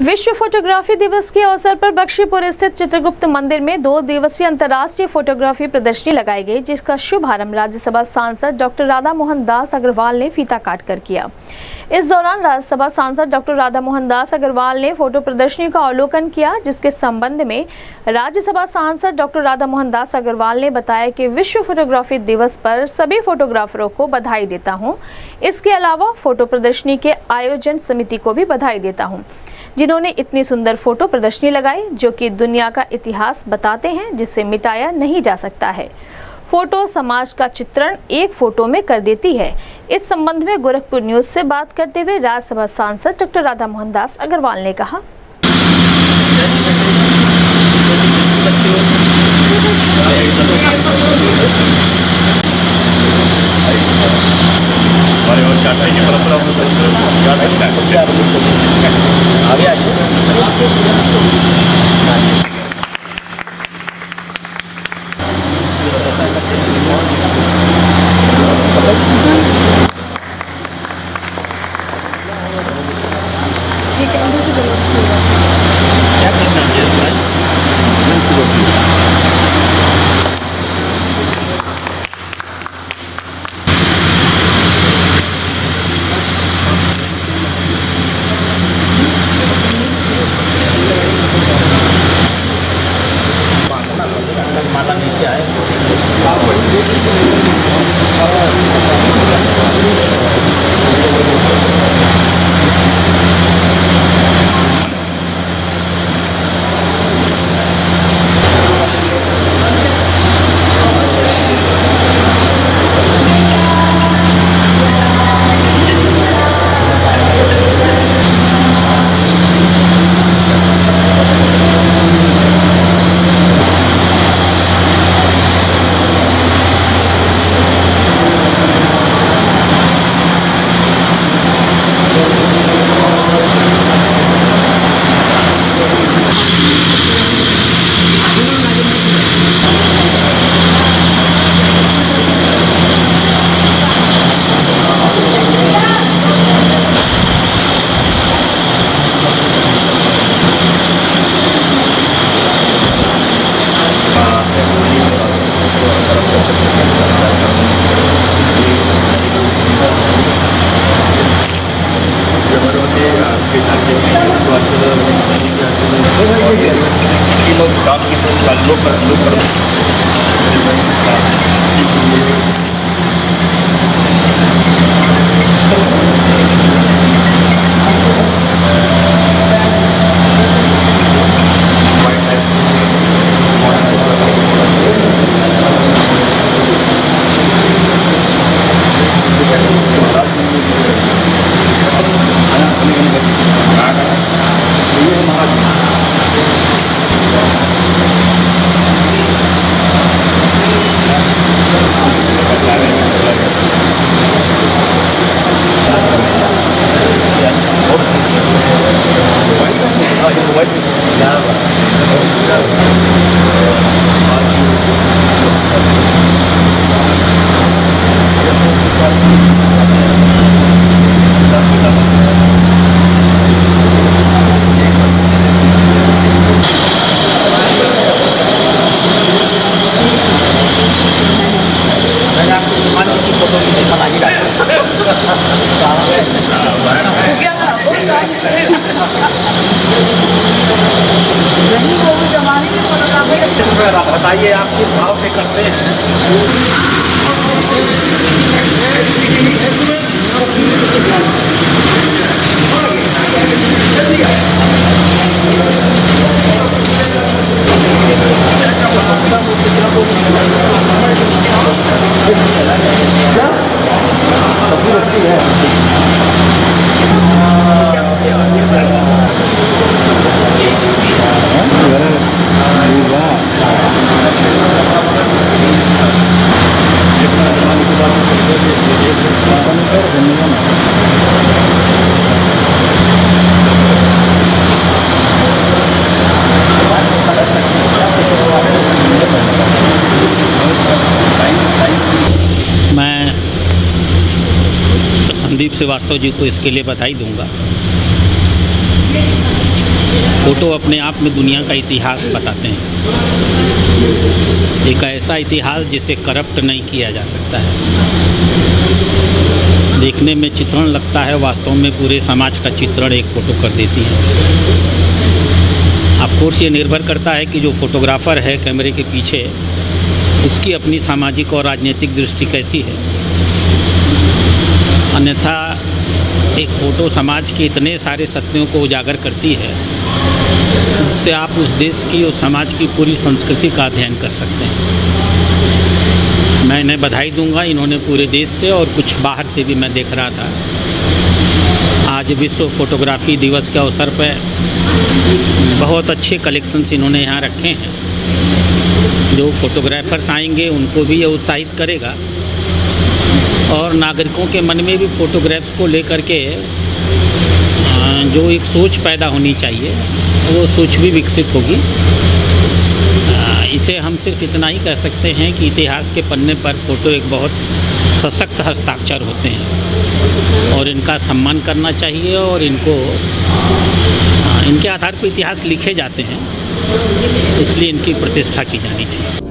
विश्व फोटोग्राफी दिवस के अवसर पर बख्शीपुर स्थित चित्रगुप्त मंदिर में 2 दिवसीय अंतर्राष्ट्रीय फोटोग्राफी प्रदर्शनी लगाई गई, जिसका शुभारंभ राज्यसभा सांसद डॉक्टर राधा मोहन दास अग्रवाल ने फीता काटकर किया। इस दौरान राज्यसभा सांसद डॉक्टर राधा मोहन दास अग्रवाल ने फोटो प्रदर्शनी का अवलोकन किया, जिसके संबंध में राज्यसभा सांसद डॉक्टर राधा मोहन दास अग्रवाल ने बताया कि विश्व फोटोग्राफी दिवस पर सभी फोटोग्राफरों को बधाई देता हूं। इसके अलावा फोटो प्रदर्शनी के आयोजन समिति को भी बधाई देता हूं, जिन्होंने इतनी सुंदर फोटो प्रदर्शनी लगाई, जो कि दुनिया का इतिहास बताते हैं, जिसे मिटाया नहीं जा सकता है। फोटो समाज का चित्रण एक फोटो में कर देती है। इस संबंध में गोरखपुर न्यूज से बात करते हुए राज्यसभा सांसद डॉक्टर राधा मोहन दास अग्रवाल ने कहा, बताइए आप किस भाव से करते हैं? संदीप श्रीवास्तव जी को इसके लिए बधाई दूंगा। फ़ोटो अपने आप में दुनिया का इतिहास बताते हैं, एक ऐसा इतिहास जिसे करप्ट नहीं किया जा सकता है। देखने में चित्रण लगता है, वास्तव में पूरे समाज का चित्रण एक फ़ोटो कर देती है। ऑफ कोर्स ये निर्भर करता है कि जो फोटोग्राफ़र है कैमरे के पीछे, उसकी अपनी सामाजिक और राजनीतिक दृष्टि कैसी है। अन्यथा एक फ़ोटो समाज के इतने सारे सत्यों को उजागर करती है जिससे आप उस देश की और समाज की पूरी संस्कृति का अध्ययन कर सकते हैं। मैं इन्हें बधाई दूंगा, इन्होंने पूरे देश से और कुछ बाहर से भी मैं देख रहा था। आज विश्व फोटोग्राफी दिवस के अवसर पर बहुत अच्छे कलेक्शंस इन्होंने यहाँ रखे हैं। जो फोटोग्राफर्स आएंगे उनको भी ये उत्साहित करेगा और नागरिकों के मन में भी फ़ोटोग्राफ्स को लेकर के जो एक सोच पैदा होनी चाहिए वो सोच भी विकसित होगी। इसे हम सिर्फ इतना ही कह सकते हैं कि इतिहास के पन्ने पर फ़ोटो एक बहुत सशक्त हस्ताक्षर होते हैं और इनका सम्मान करना चाहिए और इनके आधार पर इतिहास लिखे जाते हैं, इसलिए इनकी प्रतिष्ठा की जानी चाहिए।